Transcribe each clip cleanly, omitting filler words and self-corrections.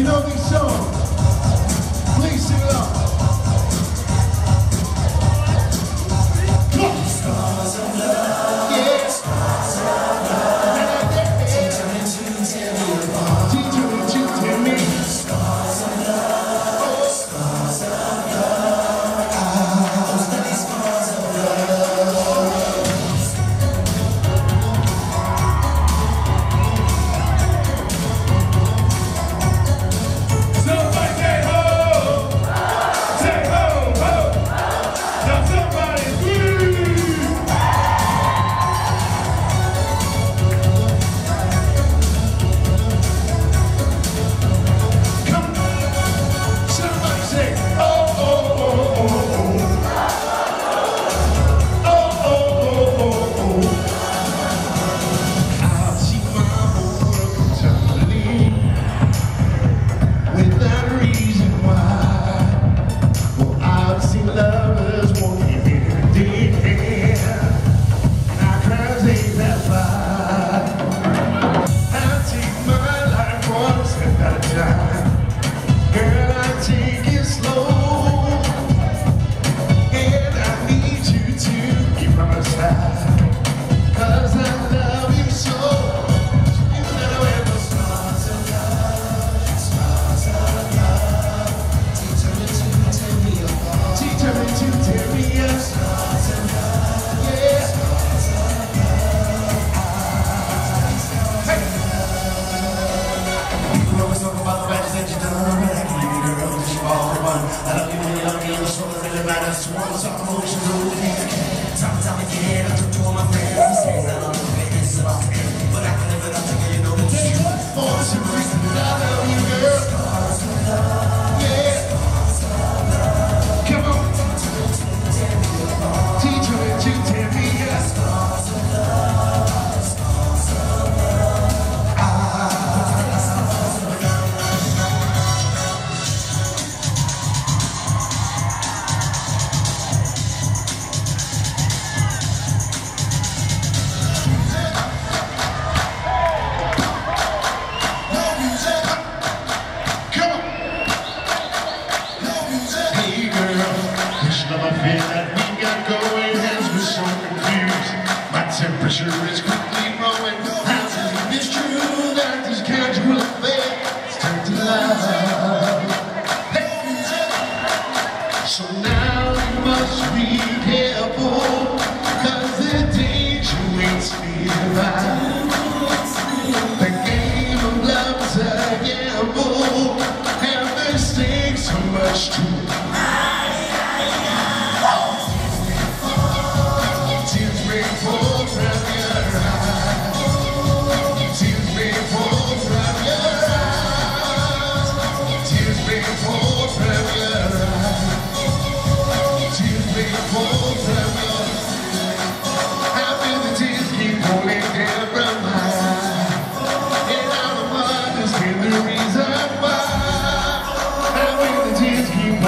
know these songs? Please sing along. Scars of love, yeah. Scars of love. Teach me to tear me apart. Teach me to tear me. Scars of love, scars of love. Those bloody scars of love. Somebody say ho! Say ho, ho! Now somebody scream! Come on! Somebody say oh, oh, oh, oh, oh. Oh, oh, oh, oh, oh. I'll see my whole eternity without a reason why. Well, I've seen lovers walking in a dead end, and our crowds ain't that far. I'll take my life one step at a time. Girl, I take it slow, and I need you to be by my side, 'cause I love you so. You know it was stars of love, stars of love. Teach me to tear me apart. Teach me to tear me apart. Stars of love, yeah. Stars of love. Hey. People always talk about the badges that you done, but I can leave you girl, 'cause you all the one. I love you when you love me, and that's all that really matters. One soft emotions, oh yeah. Time again, I took to all my friends. Saying that I'm the business is about to end, but I can live it up to you know it's true. For some reason, I love you, girl. Scars of love, yeah. Scars of love. Come on. Teach me to tear me up. Scars of love, scars of love. Come on. Hey girl, this love affair that we got going has me so confused. My temperature is quickly growing. How is it true that this casual affair has turned to love? Hey. So now you must be careful, 'cause the danger waits nearby. The game of love's a gamble, and the stakes are much too high. Tears may fall from your eyes. Tears may fall from your eyes. Tears may fall from your eyes. Tears may fall from your eyes. How will the tears keep falling down from my eyes? And I don't understand the reason why. How will the tears keep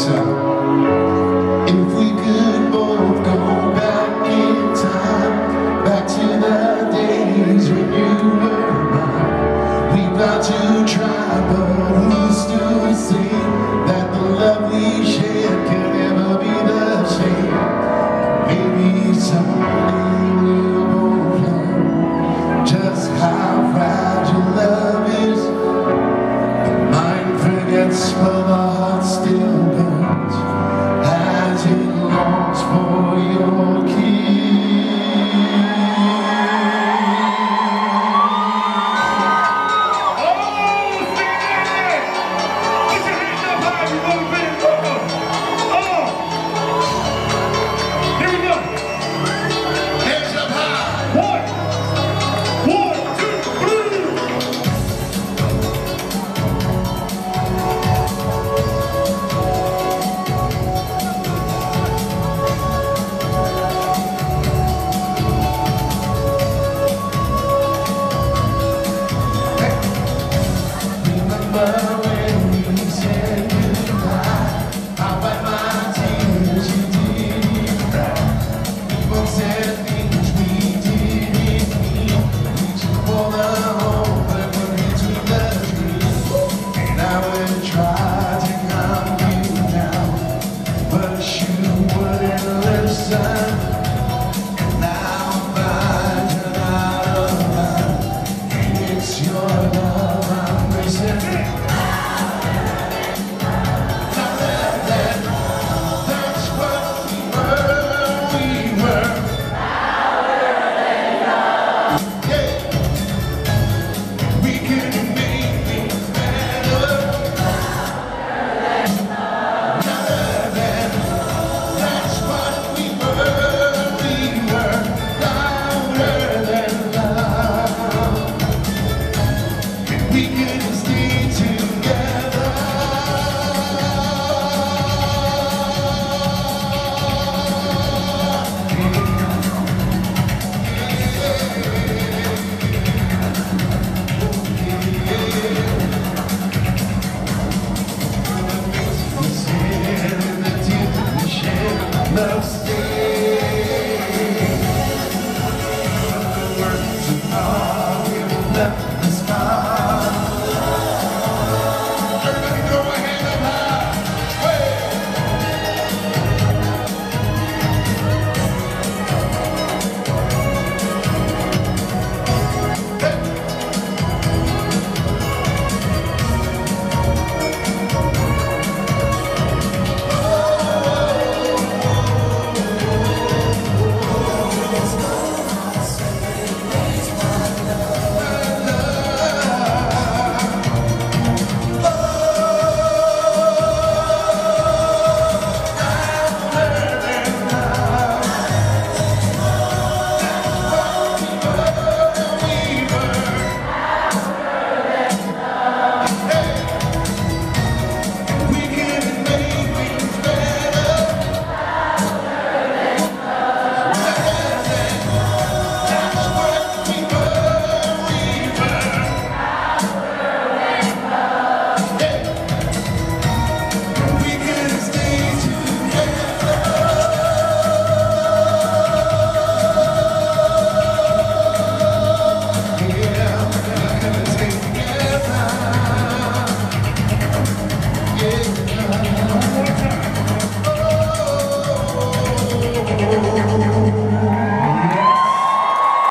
If we could both go back in time, back to the days when you were mine, we've got to try, but who's to say that the love we shared could never be the same? Maybe someday we'll both learn just how fragile love is. The mind forgets, but